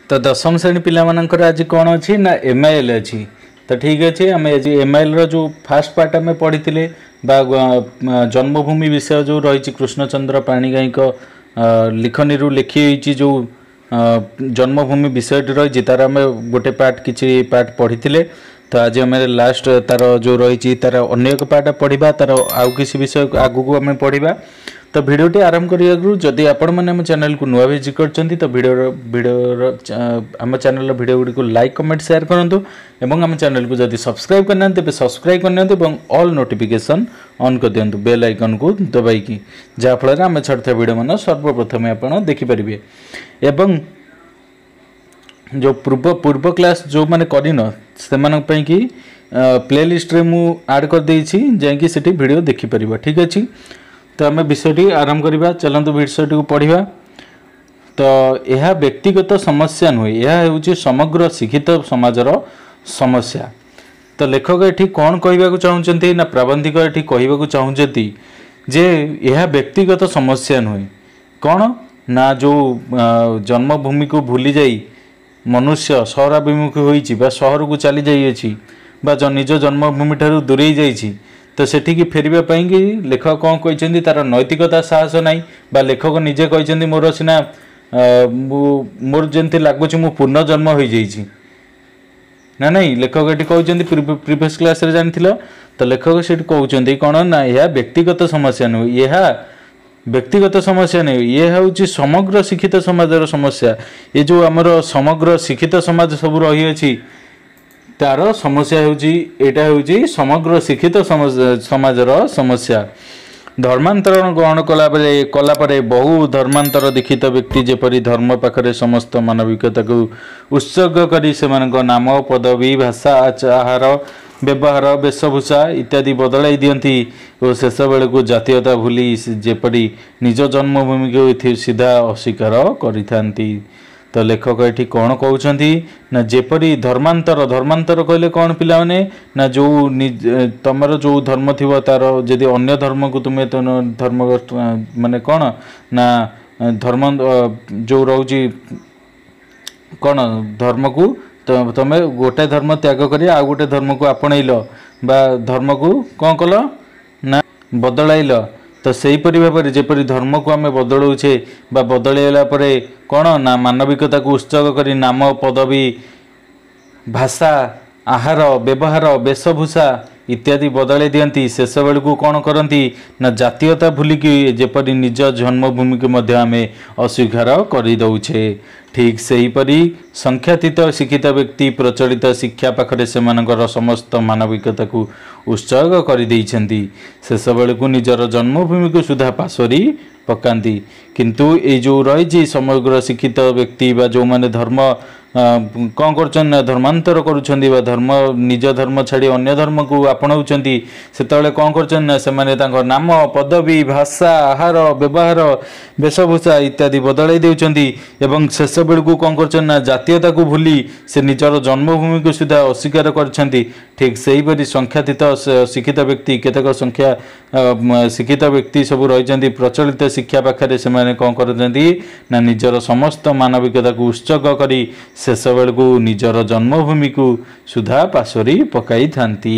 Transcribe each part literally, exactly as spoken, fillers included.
तो दशम श्रेणी पिलामानंकर आज कौन अच्छी ना एम आई एल अच्छी। तो ठीक अच्छे आम आज एम आई एल रो फास्ट पार्ट आम पढ़ी जन्मभूमि विषय जो रही कृष्णचंद्र पाणिग्राही लिखनी लिखी जो जन्मभूमि विषय रही तार आम गोटे पार्ट किसी पार्ट पढ़ी। तो आज आम लास्ट तार जो रही तार अनेक पार्ट पढ़ा तार आउ किसी विषय आगू आम पढ़ा। तो भिडियोटी आरंभ करने जदि आपण मैंने आम चैनल को नुआ विजिट कर तो भिडियो भिडियो आम चैनल भिडियो गुड़ी को लाइक कमेंट शेयर करूँ एवं आम चैनल को जदि सब्सक्राइब करना तेज सब्सक्राइब करनी ऑल नोटिफिकेशन ऑन कर दिंतु बेल आइकन को दबाई जहाँफल आम छाड़ता भिडियो मान सर्वप्रथम आप देखिपारे। एवं जो पूर्व पूर्व क्लास जो मैंने करन से कि प्लेलिस्ट रे मु ऐड कर देछि जाकि सेठी वीडियो देखि परिबा। ठीक अछि तो आम विषयटी आरंभ करवा चलतु विषयटी को पढ़ा। तो यह व्यक्तिगत समस्या नुहे यह हूँ समग्र शिक्षित समाजर समस्या। तो लेखक ये कौन कहवाक चाहते ना प्राबंधिक ये कहवाक चाहते जे यह व्यक्तिगत समस्या नुहे कौन ना जो जन्मभूमि को भूली जाई मनुष्य सहराभिमुखी होइछि बा सहर को चली जाइए बा निज जन्मभूमि ठारू दूरेई जाइछि। तो सेठिकी फेरबा कि लेखक कौन कहते तार नैतिकता साहस नाई बा लेखक निजे कहते मोर सीना मोर जमी लगुच मु पुनर्जन्म हो जाइछि ना नहीं लेखक ये कहते प्रीवियस क्लास रे जानी तो लेखक से कहते कौन ना यह व्यक्तिगत समस्या नुह यह व्यक्तिगत समस्या नहीं ये हूँ समग्र शिक्षित समाजर समस्या। ये जो आमर समग्र शिक्षित समाज सब रही अछि तार समस्या होटा हूँ समग्र शिक्षित समाजर समस्या। धर्मांतरण ग्रहण कलापर कलापर बहु धर्मांतर दीक्षित व्यक्ति जेपरी धर्म पाखरे समस्त मानविकता को उत्सर्ग करी से नाम पदवी भाषा आचार व्यवहार वेशभूषा इत्यादि बदलाई दियंती और शेष बेले को जातीयता भूली जेपरी निज जन्मभूमि को सीधा अस्वीकार करिथांती। तो लेखक ये कौन कहते ना जेपरी धर्मांतर धर्मांतर कहले कौन पिला माने ना जो तुमर जो धर्म थी तार जदि अन्य धर्म को तुम्हें तो धर्म माने कौन ना धर्म जो रोची कौन धर्म को तो तुम गोटे धर्म त्याग कर आ गोटे धर्म को आपणल बा धर्म को कौन कल ना बदलाइल। तो सहीपरि भाव में जेपरी धर्म को आम बदलाऊे बा बदलैला कौन ना मानविकता को उत्सर्ग करी नाम पदवी भाषा आहार व्यवहार वेशभूषा इत्यादि बदलाई दियंती शेष बेल को कौन करती ना जातीयता भूलिकी जेपरी निज जन्मभूमि को मध्य आम अस्वीकार करदे। ठीक सेहीपरि संख्यातीत शिक्षित व्यक्ति प्रचलित शिक्षा पाखरे सेमानकर समस्त मानविकता को उत्सर्ग कर शेष बेल को निजर जन्मभूमि को सुधा पासरी पकाती। किंतु ये जो रही समग्र शिक्षित व्यक्ति बा जो माने धर्म कौन कर धर्मांतर कर धर्म निज धर्म छाड़ी अन्य धर्म को आपणाऊँच से कौन कर नाम पदवी भाषा आहार व्यवहार वेशभूषा इत्यादि बदलाई देउछंती एवं शेष बेल को कौन कर जातीयता को भूली से निजर जन्मभूमि को सुधा अस्वीकार करछंती। ठीक सेहीपरि संख्यातीत शिक्षित व्यक्ति केतक संख्या शिक्षित व्यक्ति सब रही प्रचलित शिक्षा पाखे से कौन करछंती ना निजर समस्त मानविकता को उत्सर्ग करी शेष बेल को निजर जन्मभूमि को सुधा पासरी पकाई थांती।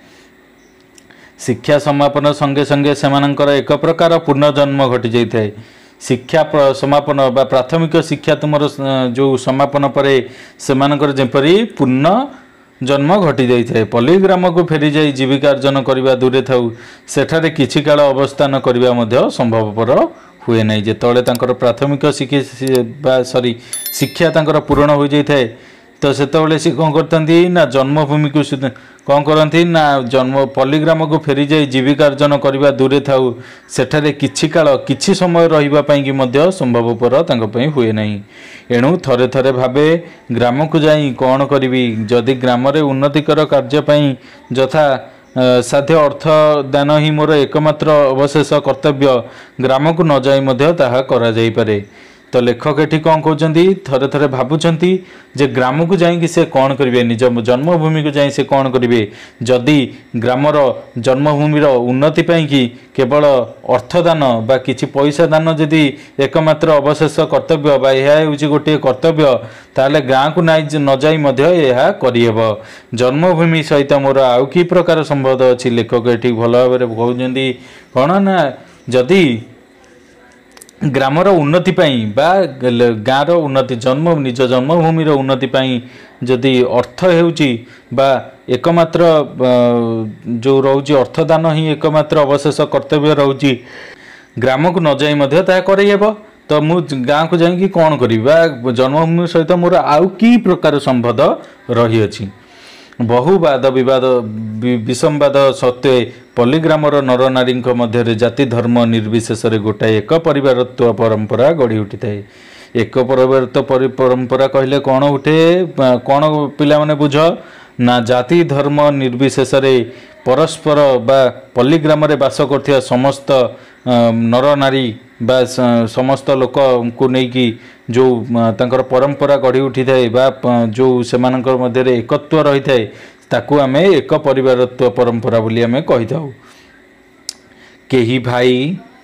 शिक्षा समापन संगे संगे सेमानंकर एक प्रकार पुनर्जन्म घटी जाइए। शिक्षा समापन बा प्राथमिक शिक्षा तुमर जो समापन परे सेमानंकर जेपरी पुनः जन्म घटी जाइए। पल्लीग्राम को फेरी जाई जीविका अर्जन करने दूरे थाउ सेठारे किछि काल अवस्थान करने संभवपर हुए ना जिते प्राथमिक शिक्षा सॉरी शिक्षा तांकर पूर्ण हो जाए तो सेतबेले सी कौन करती ना जन्मभूमि को कौन करती ना जन्म पल्लीग्राम को फेरी जाई जीविका अर्जन करने दूरे थाउ सेठारे किछि काल किछि समय रही संभवपर तांको हुए ना। एणु थरे थरे भावे ग्राम को जाई कौन करी जदि ग्राम उन्नतिकर कार्यपाई यथा साध्य अर्थ दान ही मोर एकमात्र अवशेष कर्तव्य ग्राम को न जाई मध्य ताहा करा जाई पारे। तो लेखक एठी कौन कहउचंती थरे थरे भाबुचंती जे ग्राम को जाई कि से कौन करिवे निज जन्मभूमि को जाई से कौन करिवे जदि ग्रामर जन्मभूमिर उन्नति पाई कि केवल अर्थदान बा किछि पैसा दान जदि एकमात्र अवशेष कर्तव्य बा यह होछि गोटे कर्तव्य ताले गाँ को नाई न जाई मध्य यह करिहेब जन्मभूमि सहित मोर आउ कि प्रकार संबंध अछि लेखक एठी भल भाबरे कहउचंती कोन ना जदि ग्रामर उन्नति पाई बा गाँर उन्नति जन्म निज जन्मभूमिर उन्नति पाई जदि अर्थ हेउची बा एकमात्र जो रोची अर्थदान ही एकमात्र अवशेष कर्तव्य रोची ग्राम को न जाई मध्य ता करैहेब तो मु गाँ को जाई कौन करी बा जन्मभूमि सहित मोर आउ कि प्रकार संबंध रही अछि बहु वाद विवाद विसंवाद सत्वे पल्लीग्रामर नर नारी मध्य जाति धर्म निर्विशेष गोटाए एक परिवारत्व परंपरा गढ़ी उठी थाए एक परिवारत्व परंपरा कहले कौन उठे कौन पिला माने बुझ ना जाति धर्म निर्विशेष परस्पर बा पल्लीग्राम बास करथिया समस्त नर नारी बा समस्त लोक को नेकी जो तांकर परंपरा गढ़ी उठी थाए बा जो सेमानकर मध्य एकत्व रही थाए ताकू आमे एक परिवारत्व परंपरा बोली आमे कहि थाउ केही भाई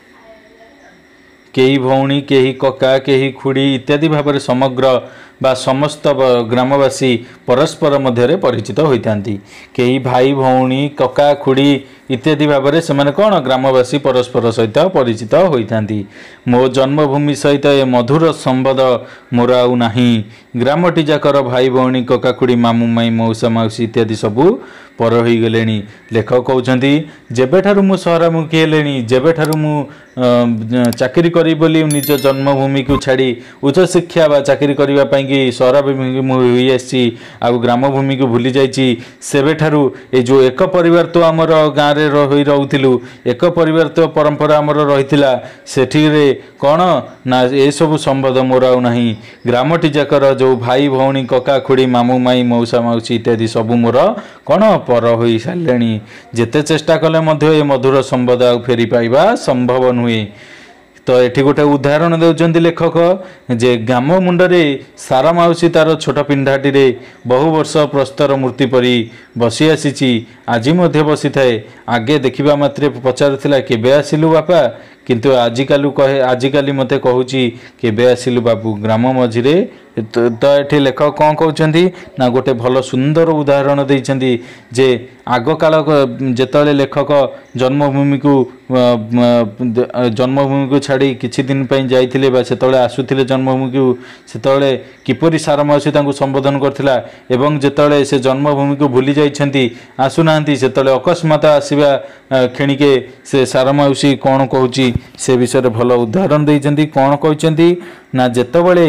केही भौणी केही कका केही खुड़ी इत्यादि भाव समग्र बा समस्त ग्रामवासी परस्पर मध्य परिचित होइतांती केही भाई भौणी कका खुड़ी इत्यादि भाव से माने कौन ग्रामवासी परस्पर सहित परिचित होइतांती मो जन्मभूमि सहित ए मधुर संबंध मोर आउ नाही ग्रामटी जाकर भाई भौणी कका खुड़ी मामू माई मौसा मौसी इत्यादि सबू पर हो गले लेखक कहते जेबेठारु मु सहरामुखी हेलेनी जेबेठारु मु चाकरी करी बोली निज जन्मभूमि को छाड़ी उच्च शिक्षा बा चाकरी करबा पई कि सहराभिमुखी मु होई आसी आ ग्रामभूमि को भूली जाइछि सेबेठारु ए जो एक परिवार तो हमर गाँ रे रही रहउथिलु एक परिवार तो परंपरा हमर रहिथिला सेठी रे कोन ना ए सब संबंध मोर आउ नाही ग्रामटी जाकर जो भाई भौणी कका खुड़ी मामू माई मौसा मौसी इत्यादि सब मोर कोन पर होई सालेनी जेते चेष्टा कले मध्य ए मधुर संबंध आ फेरी पाइबा संभव नुहे तो एठी गोटे उदाहरण देउचंती लेखक जे गाम मुंडरे सारा माउसी तार छोट पिंडाटी रे बहु वर्ष प्रस्तर मूर्ति परी बसी आसीची आजी मध्य बसी थाए आगे देखिबा मात्रे पचारथिला केबे आसिलु बापा किंतु आजिकालु कहे आजिकाली मते कहूची केबे आसिलु बाबू ग्राम मझिरे तो ये लेखक कौन कहते ना गोटे भल सुंदर उदाहरण देइछंती जे आग काल जेतले लेखक जन्मभूमि को जन्मभूमि को छाड़ी किछि दिन पई जाइथिले बा सेतले आसुथिले जन्मभूमि को सेतले किपरि सारा माउसी तांको संबोधन करथिला एवं जेतले से जन्मभूमि को भूली जाइछंती आसुनांती सेतले अकस्मात आसीबा खेणिके से सारा माउसी कौन कहूची से विषय भल उदाहरण देइछंती कौन कहउछंती ना जेतबेले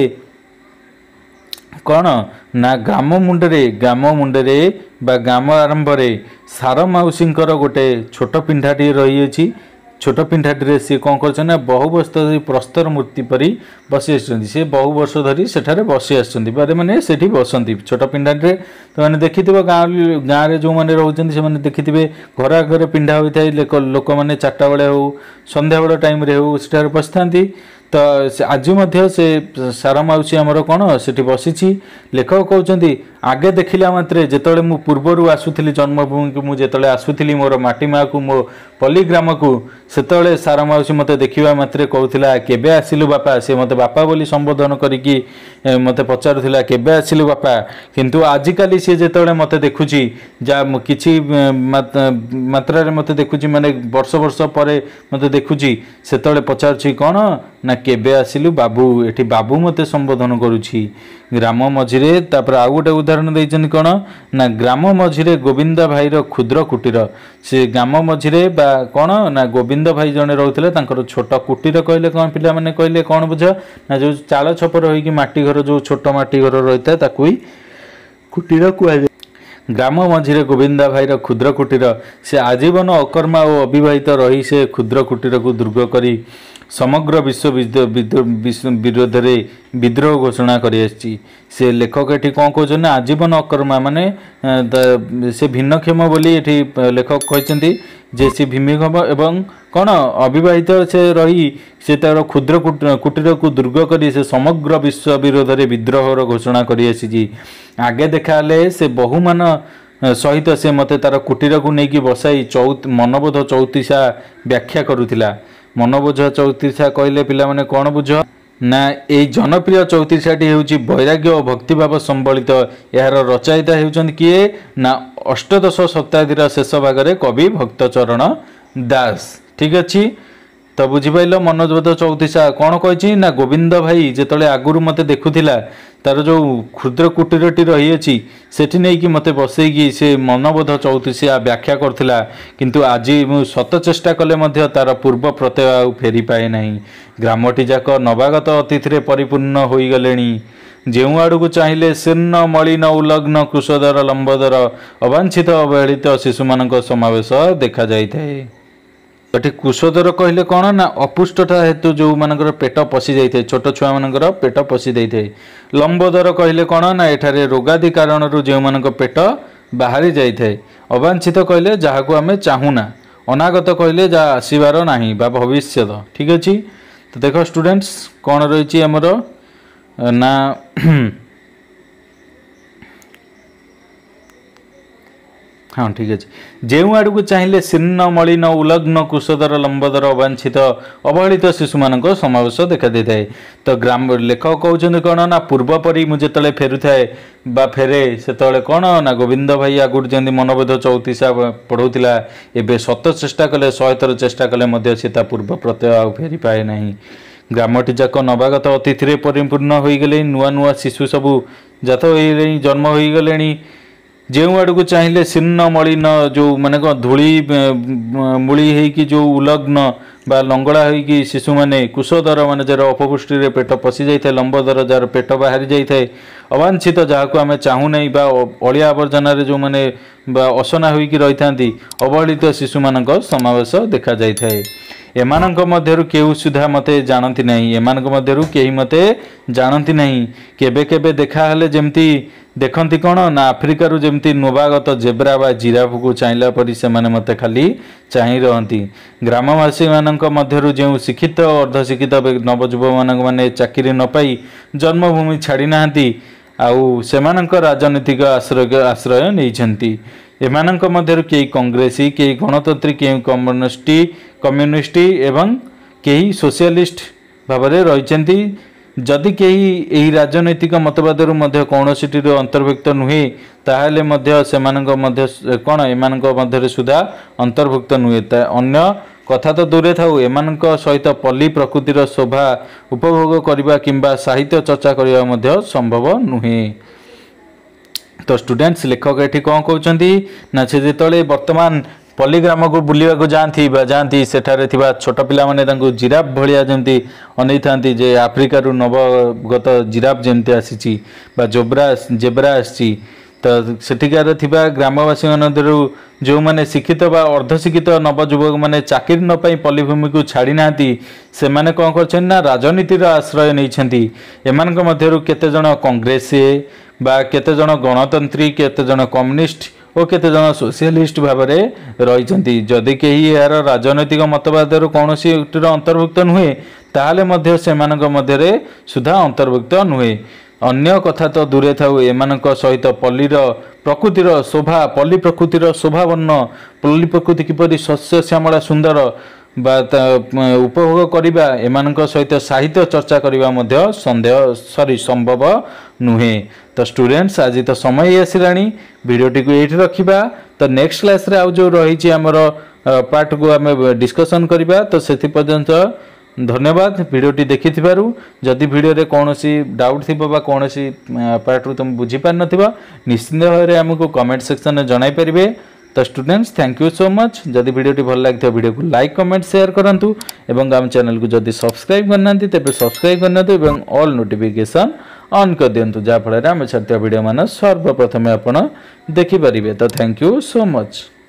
कौन ना ग्राम मुंडरे ग्राम मुंडरे बा ग्राम आरंभ सार माउसींकर गोटे छोट पिंडाटी रही अछि छोट पिंडाटी सी कौन कर बहु वर्ष धरी प्रस्तर मूर्ति परी बसी आसुँच सी बहु वर्ष धरी सेठारे बसी आसुँच मैंने सेठी बसंती छोट पिंडाटी तो मैंने देखि गाँव गाँव में जो मैंने रोचंती से देखिथे घर आगे पिंडा होता है लोक मैंने चार्टा बेले हो संध्या बेल टाइम हो सेठारे बसी था तो आज मध्य से सारा माउसी आमर कौन से बसी लेखक कहते आगे देखला मात्रे जेतले मु पूर्वर आसुथली जन्मभूमि को मुझे आसुथली मोर माटी माँ को मो पल्लीग्राम को सेतले सारा माउसी मते देखिबा मात्रे कहूथिला केबे आसिलु बापा से मते बापा बोली संबोधन करिकी मते पचारुथिला केबे आसिलु बापा किंतु आजिकाली से जेतले मते देखुची जा किछि मात्रा रे मते देखुची माने वर्ष वर्ष परे मते देखुची सेतले पचारुची कोन ना केबे आसिलु बाबू एठी बाबू मते संबोधन करूची ग्राम मझिरे तापर आ गोटे उदाहरण देइछन कोन ना ग्राम मझिरे गोविंद भाईर क्षुद्र कुटीर से ग्राम मझिरे बा कोन ना गोविंद भाई जने रहउथिले तांकर छोट कुटीर कहले कोन पिला माने कहले कोन बुझ ना जो चाल छपर होई कि माटी घर जो छोट माटी घर रहता ताकुई कुटीर कुआ ग्राम मझिरे गोविंदा भाईर क्षुद्र कुटीर से आजीवन अकर्मा और अविवाहित रही से क्षुद्र कुटीर को दुर्ग करी समग्र विश्व विरोध में विद्रोह घोषणा करी से लेखक ये कौन कहते आजीवन अकर्मा माने से भिन्नक्षम बोली ये लेखक कहते जे सी भीमभीम एवं कौन अविवाहित से रही से तार क्षुद्र कुटीर को दुर्ग कर से समग्र विश्व विरोध में विद्रोहर घोषणा कर आगे देखा से बहु मान सहित से मते तार कुटीर को लेकिन बसाई चौ मनबोध चौतीसा व्याख्या करुला। मनबोध चौतीसा कहले पिला माने कौन बुझ ना ये जनप्रिय चौतीसाटी होउची वैराग्य और भक्तिभाव संबलित यार रचयिता होउचंद किए ना अष्टदश शताब्दीर शेष भाग कवि भक्तचरण दास। ठीक अच्छी तो बुझीपाल मनोजबोध चौतीसा कौन कही ना गोविंद भाई जिते आगुरी मत देखुला तार जो क्षुद्र कुटीरटी रही सेठी नहीं कि मते बसैकी से मनोबोध चौतीसा व्याख्या करथिला किंतु आज मु शत चेष्टा कले मध्य तार पूर्व प्रत्यय आ फेरी पाए नहीं। ग्रामटी जाक नवागत अतिथि परिपूर्ण हो गले जो आड़ को चाहिए शीर्ण मलिन उलग्न कृषधर लंबोदर अवांछित अवहेलित शिशु मान समावेश देखा जाए। ये कुशोदर कहले कौन ना अपुष्टता हेतु जो मानकर पेट पशि जाए छोट छुआ मानकर पेट पशि जाए। लंबोदर कहले कौन ना एठारे रोगादि कारण जो मान पेट बाहरी जाए। अवांछित कहले जहाँ को आम चाहूना। अनागत कहले जहाँ आसबार नहीं बा भविष्य। ठीक अच्छे तो देख स्टूडेंट्स कौन रही आमर ना हाँ ठीक अच्छे जो आड़ को चाहिए शीर्ण मलिन उलग्न कुशधर लंबोदर अवांछित अवहेलित शिशु मान समावेश देखा दे था। तो ग्राम लेखक कहते कौन ना पूर्वपरी मुझे फेरू थाए बा फेरे से कौन ना गोविंद भाई आगुरी जमी मनोबोध चौतीसा पढ़ाऊला एवं शत चेष्टा कले शहे थर चेष्टा कले से पूर्व प्रत्यय आ फेरी पाए ना। ग्रामटी जाक नवागत अतिथि परिपूर्ण हो गले नुआ नुआ शिशु सबू जात हो जन्म हो गले। जो आड़ को चाहिए शीर्ण मलिन जो माने धूली मूली है जो उलग्न बा लंगड़ा होगी शिशु माने कुशोदर माने जार अपपुष्टि पेट पशि जाए लंबोदर जार पेट बाहरी जाए अवांछित जहाँ को आम चाहू नहीं बा अलिया आवर्जना जो मैंने असना होगी रही था अवहेलित शिशु मान समावेश देखा जाए। एमानक मध्यरु केहू सुधा मते जानती नहीं एमानक मध्यरु केही मते जानती नहीं केबे केबे देखा हले जेमती देखंती कौन ना आफ्रिकारु जेमती नवागत जेब्रा बा जिराफ को चाहिला परी से माने मते खाली चाहि रहंती। ग्रामवासी मानक मध्यरु जेउ शिक्षित अर्धशिक्षित नवजुवक मानक माने चाकरी न पाई जन्मभूमि छाड़ी नाहंती आउ सेमानक राजनीतिक आश्रय आश्रय नैछंती। एमानक मध्यरु केही कांग्रेसी केही गणतंत्री केही कम्युनिस्ट कम्युनिस्ट एवं केही सोशलिस्ट भाव में रही। जदि केही एही राजनैतिक मतवादरु मध्य कौनसीटिर अंतर्भुक्त नुहे ताहले मध्य सेमानक मध्य कौन एमानक मध्य सुधा अंतर्भुक्त नुहे। अन्य कथा तो दूरे थाउ एमानक सहित पल्ली प्रकृतिर शोभा उपभोग करने किंबा साहित्य चर्चा करने मध्य संभव नुहे। तो स्टूडेंट्स लेखक ये कौन कहते ना से जिते बर्तमान पल्लीग्राम को बुलवाक जाती जाती सेठारे थिबा छोट पिला माने तांको जिराफ भलिया जमती अनै थांती जे आफ्रिकारु नवगत जिराफ जमती आसी बा जोब्रा जेब्रा आसी। तो सेठिकार थिबा ग्रामवासी मानदरु जो माने शिक्षित बा अर्धशिक्षित नवजुवक माने चाकरी न पाई पल्लीभूमि को छाड़ी नाती से माने कौन करछन ना राजनीतिर आश्रय नैछंती। एमानक मध्यरु केते जण कांग्रेस बा केते जण गणतंत्री केते जण कम्युनिस्ट और केते जण सोशलिस्ट भाव में रही। जदि कहीं यार राजनैतिक मतवादर कौन अंतर्भुक्त नुहे ताहले मध्य सेमानक मध्य सुधा अंतर्भुक्त नुहे। अन्य कथा तो दूरे थाउ एमानक सहित पल्लीर प्रकृतिर शोभा पल्ली प्रकृतिर शोभा वर्ण पल्ली प्रकृति किपरि शस्य श्यामला सुंदर बा उपभोग करवा एमानक सहित साहित्य चर्चा करवा मध्य संदेह सॉरी संभव नुहे। तो स्टूडेंट्स आज तो समय आसिलानी वीडियोटी को ये रखा। तो नेक्स्ट क्लास रे आउ जो रही आमर पार्ट को आम डिस्कसन करवा। तो से पर्यंत धन्यवाद वीडियोटी देखि जदि वीडियो रे कौन सी डाउट थी कौन सी पार्ट रू तुम बुझी पार नथिबा निश्चिंत भाव में आमको कमेंट सेक्शन में जणाई पारिबे। तो students thank you so much. जदि वीडियोटी भल लगी वीडियो को लाइक कमेंट शेयर करंतु एवं आम चैनल को जदि सब्सक्राइब करना तेरे सब्सक्राइब करना ऑल नोटिफिकेशन ऑन कर दिंतु जहाँफल आम छाड़ता वीडियो मान सर्वप्रथमे आपण देखिपारे। तो थैंक यू सो मच।